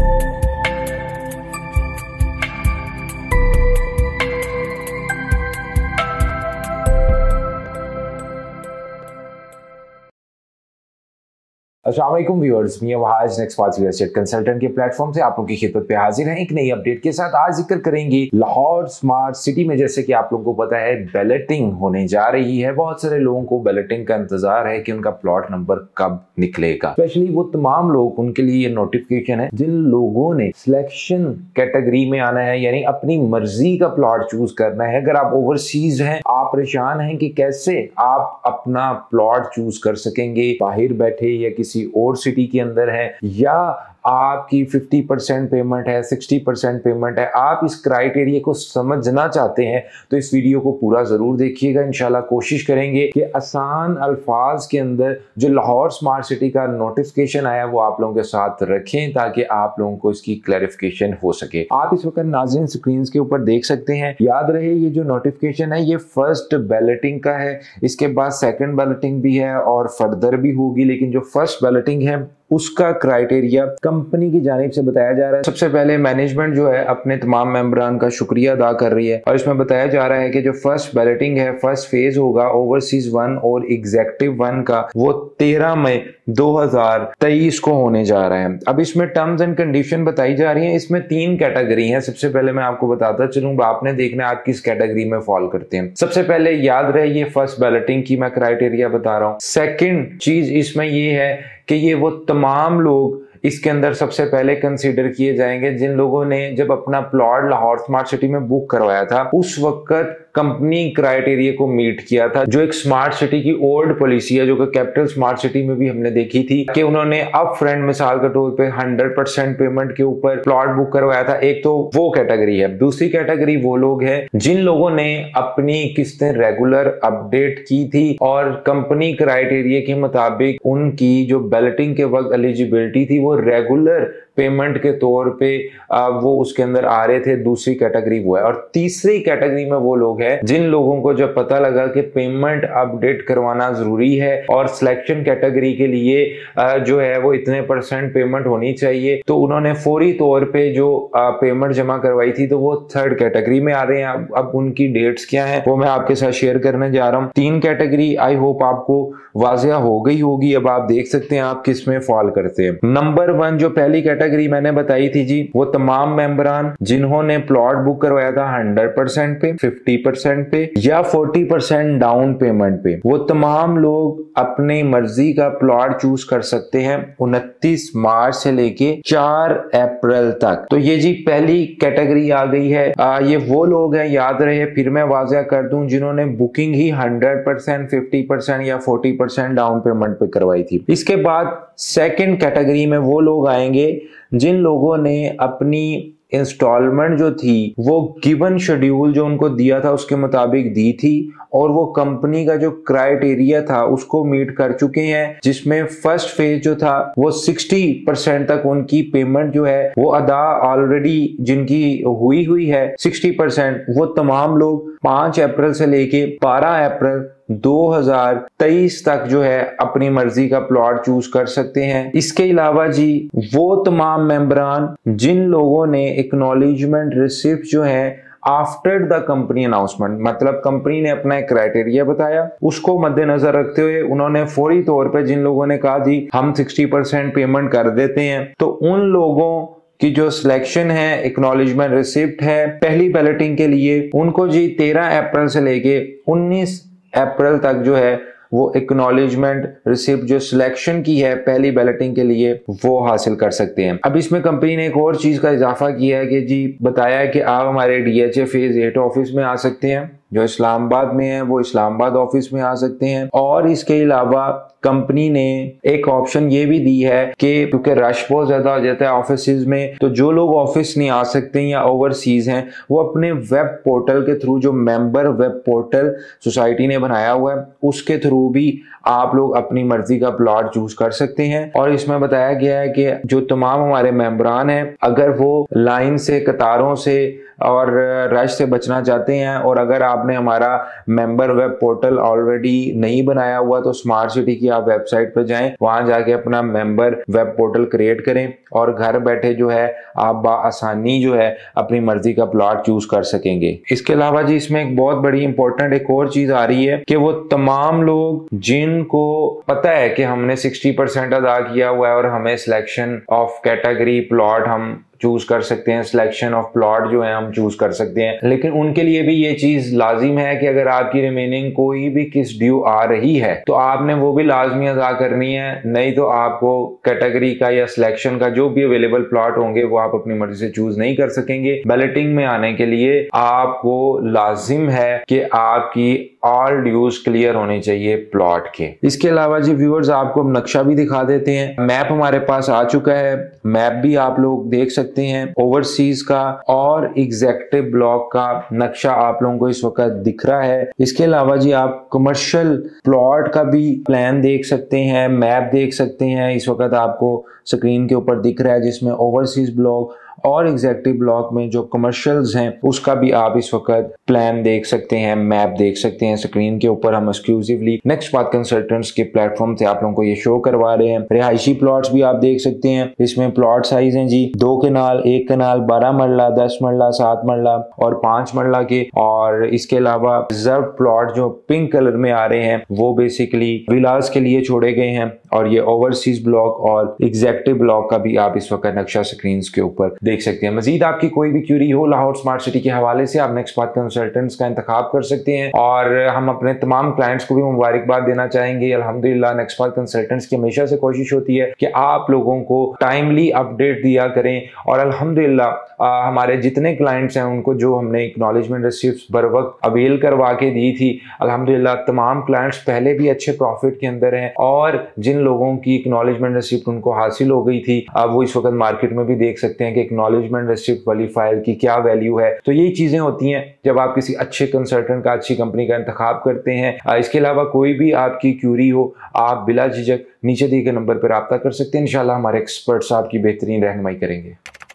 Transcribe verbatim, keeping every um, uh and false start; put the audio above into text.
अस्सलाम वालेकुम व्यूअर्स, मैं Wahaj next path real estate consultant के प्लेटफॉर्म से आप लोगों की खिदमत पे हाजिर हैं एक नई अपडेट के साथ। आज जिक्र करेंगे लाहौर स्मार्ट सिटी में, जैसे कि आप लोगों को पता है बैलेटिंग होने जा रही है। बहुत सारे लोगों को बैलेटिंग का इंतजार है कि उनका प्लॉट नंबर कब निकलेगा। स्पेशली वो तमाम लोग, उनके लिए ये नोटिफिकेशन है जिन लोगों ने सिलेक्शन कैटेगरी में आना है, यानी अपनी मर्जी का प्लॉट चूज करना है। अगर आप ओवरसीज हैं, आप परेशान हैं कि कैसे आप अपना प्लॉट चूज कर सकेंगे, बाहर बैठे या किसी और सिटी के अंदर है, या आपकी पचास परसेंट पेमेंट है, साठ परसेंट पेमेंट है, आप इस क्राइटेरिया को समझना चाहते हैं तो इस वीडियो को पूरा जरूर देखिएगा। इंशाल्लाह कोशिश करेंगे कि आसान अल्फाज के अंदर जो लाहौर स्मार्ट सिटी का नोटिफिकेशन आया वो आप लोगों के साथ रखें ताकि आप लोगों को इसकी क्लैरिफिकेशन हो सके। आप इस वक्त नाज़रीन स्क्रीन के ऊपर देख सकते हैं। याद रहे ये जो नोटिफिकेशन है ये फर्स्ट बैलेटिंग का है, इसके बाद सेकेंड बैलेटिंग भी है और फर्दर भी होगी, लेकिन जो फर्स्ट बैलेटिंग है उसका क्राइटेरिया कंपनी की जानिब से बताया जा रहा है। सबसे पहले मैनेजमेंट जो है अपने तमाम मेंबरान का शुक्रिया अदा कर रही है और इसमें बताया जा रहा है कि जो फर्स्ट बैलेटिंग है, फर्स्ट फेज होगा ओवरसीज वन और एग्जेक्टिव वन का, वो तेरह मई दो हज़ार तेईस को होने जा रहा है। अब इसमें टर्म्स एंड कंडीशन बताई जा रही है। इसमें तीन कैटेगरी है। सबसे पहले मैं आपको बताता चलूँ, आपने देखना है आप किस कैटेगरी में फॉल करते हैं। सबसे पहले याद रहे ये फर्स्ट बैलेटिंग की मैं क्राइटेरिया बता रहा हूँ। सेकेंड चीज इसमें ये है कि ये वो तमाम लोग इसके अंदर सबसे पहले कंसीडर किए जाएंगे जिन लोगों ने जब अपना प्लॉट लाहौर स्मार्ट सिटी में बुक करवाया था उस वक्त कंपनी क्राइटेरिया को मीट किया था। जो एक स्मार्ट सिटी की ओल्ड पॉलिसी है, जो कि कैपिटल स्मार्ट सिटी में भी हमने देखी थी कि उन्होंने अप फ्रंट मिसाल के तौर पे हंड्रेड परसेंट पेमेंट के ऊपर प्लॉट बुक करवाया था। एक तो वो कैटेगरी है। दूसरी कैटेगरी वो लोग हैं जिन लोगों ने अपनी किस्तें रेगुलर अपडेट की थी और कंपनी क्राइटेरिया के मुताबिक उनकी जो बैलेटिंग के वक्त एलिजिबिलिटी थी वो रेगुलर पेमेंट के तौर पे वो उसके अंदर आ रहे थे। दूसरी कैटेगरी वो है। और तीसरी कैटेगरी में वो लोग हैं जिन लोगों को जब पता लगा कि पेमेंट अपडेट करवाना जरूरी है और सिलेक्शन कैटेगरी के लिए जो है वो इतने परसेंट पेमेंट होनी चाहिए, तो उन्होंने फौरी तौर पे जो पेमेंट जमा करवाई थी, तो वो थर्ड कैटेगरी में आ रहे हैं। अब, अब उनकी डेट्स क्या है वो मैं आपके साथ शेयर करने जा रहा हूँ। तीन कैटेगरी आई होप आपको वाजिया हो गई होगी। अब आप देख सकते हैं आप किस में फॉल करते हैं। नंबर वन जो पहली कैटेगरी मैंने बताई थी जी, वो तमाम मेंबरान जिन्होंने प्लॉट बुक करवाया था हंड्रेड परसेंट पे, फिफ्टी परसेंट पे या फोर्टी परसेंट डाउन पेमेंट पे, वो तमाम लोग अपनी मर्जी का प्लॉट चूज कर सकते हैं उनतीस मार्च से लेके चार अप्रैल तक। तो ये जी पहली कैटेगरी आ गई है। आ, ये वो लोग हैं, याद रहे फिर मैं वाजिया कर दूं, जिन्होंने बुकिंग ही हंड्रेड परसेंट, फिफ्टी परसेंट या फोर्टी परसेंट डाउन पेमेंट पे करवाई थी। इसके बाद सेकंड कैटेगरी में वो लोग आएंगे जिन लोगों ने अपनी इंस्टॉलमेंट जो थी वो गिवन शेड्यूल जो उनको दिया था उसके मुताबिक दी थी और वो कंपनी का जो क्राइटेरिया था उसको मीट कर चुके हैं, जिसमें फर्स्ट फेज जो था वो साठ परसेंट तक उनकी पेमेंट जो है वो अदा ऑलरेडी जिनकी हुई हुई है साठ परसेंट, वो तमाम लोग पांच अप्रैल से लेके बारह अप्रैल दो हज़ार तेईस तक जो है अपनी मर्जी का प्लॉट चूज कर सकते हैं। इसके अलावा जी वो तमाम मेंबरान जिन लोगों ने एक्नॉलेजमेंट रिसिप्ट जो है आफ्टर द कंपनी अनाउंसमेंट, मतलब कंपनी ने अपना एक क्राइटेरिया बताया, उसको मद्देनजर रखते हुए उन्होंने फौरी तौर पे जिन लोगों ने कहा जी हम साठ परसेंट पेमेंट कर देते हैं, तो उन लोगों की जो सिलेक्शन है, एक्नॉलेजमेंट रिसिप्ट है पहली बैलेटिंग के लिए, उनको जी तेरह अप्रैल से लेके उन्नीस अप्रैल तक जो है वो एक्नॉलेजमेंट रिसिप्ट जो सिलेक्शन की है पहली बैलेटिंग के लिए वो हासिल कर सकते हैं। अब इसमें कंपनी ने एक और चीज का इजाफा किया है कि जी बताया है कि आप हमारे डीएचए फेज एट ऑफिस में आ सकते हैं, जो इस्लामाबाद में है वो इस्लामाबाद ऑफिस में आ सकते हैं। और इसके अलावा कंपनी ने एक ऑप्शन ये भी दी है कि क्योंकि रश बहुत ज्यादा हो जाता है ऑफिस में, तो जो लोग ऑफिस नहीं आ सकते या ओवरसीज हैं वो अपने वेब पोर्टल के थ्रू, जो मेंबर वेब पोर्टल सोसाइटी ने बनाया हुआ है उसके थ्रू भी आप लोग अपनी मर्जी का प्लॉट चूज कर सकते हैं। और इसमें बताया गया है कि जो तमाम हमारे मेंबरान हैं अगर वो लाइन से, कतारों से और रश से बचना चाहते हैं, और अगर आपने हमारा मेंबर वेब पोर्टल ऑलरेडी नहीं बनाया हुआ तो स्मार्ट सिटी की आप वेबसाइट पर जाएं, वहां जाके अपना मेंबर वेब पोर्टल क्रिएट करें और घर बैठे जो है आप आसानी जो है अपनी मर्जी का प्लॉट चूज कर सकेंगे। इसके अलावा जी इसमें एक बहुत बड़ी इंपॉर्टेंट एक और चीज आ रही है कि वो तमाम लोग जिनको पता है कि हमने साठ परसेंट अदा किया हुआ है और हमें सिलेक्शन ऑफ कैटेगरी प्लॉट हम चूज कर सकते हैं, सिलेक्शन ऑफ प्लॉट जो है हम चूज कर सकते हैं, लेकिन उनके लिए भी ये चीज लाजिम है कि अगर आपकी रिमेनिंग कोई भी किस ड्यू आ रही है तो आपने वो भी लाजमी अदा करनी है, नहीं तो आपको कैटेगरी का या सिलेक्शन का जो भी अवेलेबल प्लॉट होंगे वो आप अपनी मर्जी से चूज नहीं कर सकेंगे। बैलेटिंग में आने के लिए आपको लाजिम है कि आपकी ऑल ड्यूज क्लियर होने चाहिए प्लॉट के। इसके अलावा जी व्यूअर्स आपको नक्शा भी दिखा देते हैं। मैप हमारे पास आ चुका है, मैप भी आप लोग देख सकते हैं, ओवरसीज का और एग्जेक्टिव ब्लॉक का नक्शा आप लोगों को इस वक्त दिख रहा है। इसके अलावा जी आप कमर्शियल प्लॉट का भी प्लान देख सकते हैं, मैप देख सकते हैं, इस वक्त आपको स्क्रीन के ऊपर दिख रहा है, जिसमें ओवरसीज ब्लॉक और एग्जेक्टिव ब्लॉक में जो कमर्शियल्स हैं उसका भी आप इस वक्त प्लान देख सकते हैं, मैप देख सकते हैं। स्क्रीन के ऊपर हम एक्सक्लूसिवली नेक्स्ट बात कंसल्टेंट्स के प्लेटफॉर्म से आप लोगों को ये शो करवा रहे हैं। रिहायशी प्लॉट्स भी आप देख सकते हैं, इसमें प्लॉट साइज हैं जी दो कनाल, एक कनाल, बारह मरला, दस मरला, सात मरला और पांच मरला के। और इसके अलावा रिजर्व प्लॉट जो पिंक कलर में आ रहे हैं वो बेसिकली विलास के लिए छोड़े गए हैं, और ये ओवरसीज ब्लॉक और एग्जेक्टिव ब्लॉक का भी आप इस वक्त नक्शा स्क्रीन के ऊपर देख सकते हैं। मजीद आपकी कोई भी क्यूरी हो लाहौर स्मार्ट सिटी के हवाले से आप नेक्स्ट बात कंसल्टेंट्स का इंतखाब कर सकते हैं, और हम अपने तमाम क्लाइंट्स को भी मुबारकबाद देना चाहेंगे। अल्हम्दुलिल्लाह नेक्स्ट बात कंसल्टेंट्स की हमेशा से कोशिश होती है कि आप लोगों को टाइमली अपडेट दिया करें, और अल्हम्दुलिल्लाह हमारे जितने क्लाइंट्स हैं उनको जो हमने एक्नॉलेजमेंट रिसिप्ट्स बर वक्त अवेल करवा के दी थी, अल्हम्दुलिल्लाह तमाम क्लाइंट्स पहले भी अच्छे प्रॉफिट के अंदर हैं, और जिन लोगों की एक्नॉलेजमेंट रिसिप्ट उनको हासिल हो गई थी अब वो इस वक्त मार्केट में भी देख सकते हैं कि एक्नॉलेजमेंट रिसिप्ट वाली फाइल की क्या वैल्यू है। तो यही चीजें होती हैं जब आप किसी अच्छे कंसल्टेंट का, अच्छी कंपनी का इंतखाब करते हैं। इसके अलावा कोई भी आपकी क्यूरी हो आप बिला झिझक नीचे दिए गए नंबर पर रब्ता कर सकते हैं। इंशाल्लाह हमारे एक्सपर्ट्स आपकी बेहतरीन रहनुमाई करेंगे।